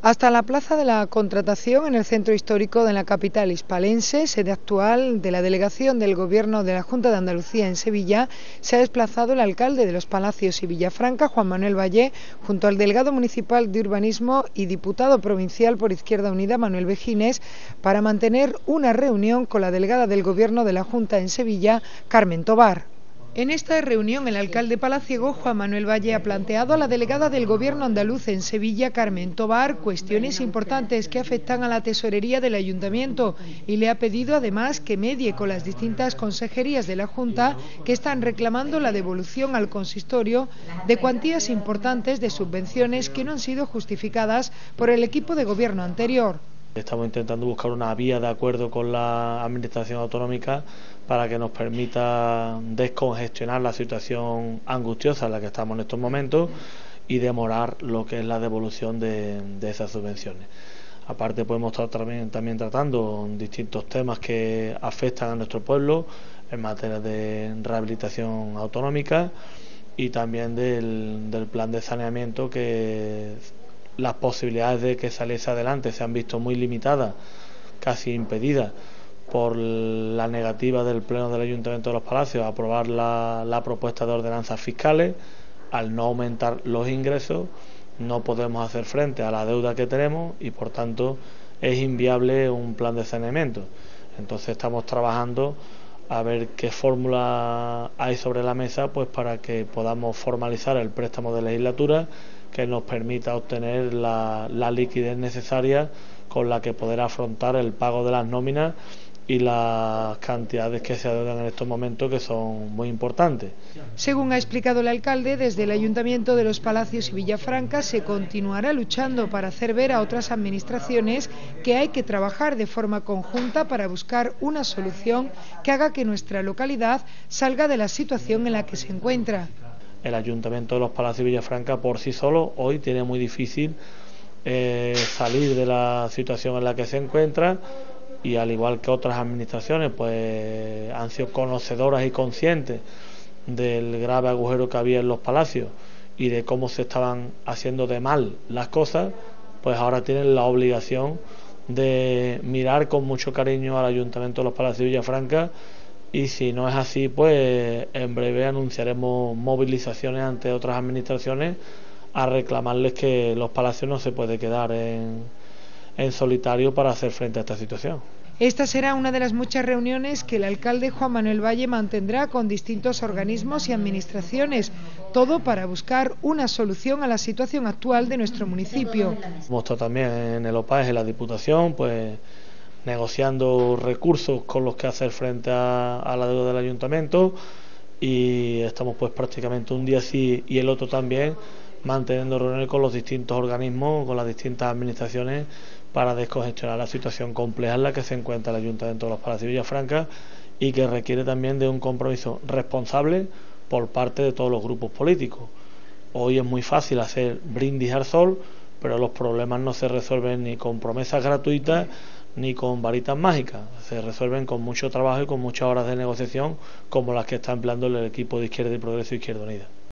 Hasta la Plaza de la Contratación, en el centro histórico de la capital hispalense, sede actual de la delegación del Gobierno de la Junta de Andalucía en Sevilla, se ha desplazado el alcalde de Los Palacios y Villafranca, Juan Manuel Valle, junto al delegado municipal de Urbanismo y diputado provincial por Izquierda Unida, Manuel Begines, para mantener una reunión con la delegada del Gobierno de la Junta en Sevilla, Carmen Tobar. En esta reunión, el alcalde palaciego, Juan Manuel Valle, ha planteado a la delegada del Gobierno andaluz en Sevilla, Carmen Tobar, cuestiones importantes que afectan a la tesorería del ayuntamiento y le ha pedido además que medie con las distintas consejerías de la Junta que están reclamando la devolución al consistorio de cuantías importantes de subvenciones que no han sido justificadas por el equipo de gobierno anterior. Estamos intentando buscar una vía de acuerdo con la Administración autonómica para que nos permita descongestionar la situación angustiosa en la que estamos en estos momentos y demorar lo que es la devolución de esas subvenciones. Aparte, podemos estar también tratando distintos temas que afectan a nuestro pueblo en materia de rehabilitación autonómica y también del plan de saneamiento, que las posibilidades de que saliese adelante se han visto muy limitadas, casi impedidas, por la negativa del Pleno del Ayuntamiento de Los Palacios a aprobar la propuesta de ordenanzas fiscales. Al no aumentar los ingresos no podemos hacer frente a la deuda que tenemos y por tanto es inviable un plan de saneamiento. Entonces estamos trabajando a ver qué fórmula hay sobre la mesa, pues para que podamos formalizar el préstamo de legislatura que nos permita obtener la liquidez necesaria con la que poder afrontar el pago de las nóminas y las cantidades que se adeudan en estos momentos, que son muy importantes. Según ha explicado el alcalde, desde el Ayuntamiento de Los Palacios y Villafranca se continuará luchando para hacer ver a otras administraciones que hay que trabajar de forma conjunta para buscar una solución que haga que nuestra localidad salga de la situación en la que se encuentra. El Ayuntamiento de Los Palacios y Villafranca por sí solo hoy tiene muy difícil salir de la situación en la que se encuentra, y al igual que otras administraciones pues han sido conocedoras y conscientes del grave agujero que había en Los Palacios y de cómo se estaban haciendo de mal las cosas, pues ahora tienen la obligación de mirar con mucho cariño al Ayuntamiento de Los Palacios y Villafranca, y si no es así, pues en breve anunciaremos movilizaciones ante otras administraciones a reclamarles que Los Palacios no se puede quedar en solitario para hacer frente a esta situación. Esta será una de las muchas reuniones que el alcalde Juan Manuel Valle mantendrá con distintos organismos y administraciones, todo para buscar una solución a la situación actual de nuestro municipio. Hemos estado también en el OPAES, en la Diputación, pues negociando recursos con los que hacer frente a la deuda del ayuntamiento, y estamos pues prácticamente un día sí y el otro también manteniendo reuniones con los distintos organismos, con las distintas administraciones, para descongestionar la situación compleja en la que se encuentra el Ayuntamiento de Los Palacios y Villafranca, y que requiere también de un compromiso responsable por parte de todos los grupos políticos. Hoy es muy fácil hacer brindis al sol, pero los problemas no se resuelven ni con promesas gratuitas ni con varitas mágicas, se resuelven con mucho trabajo y con muchas horas de negociación, como las que está empleando el equipo de Izquierda y Progreso e Izquierda Unida.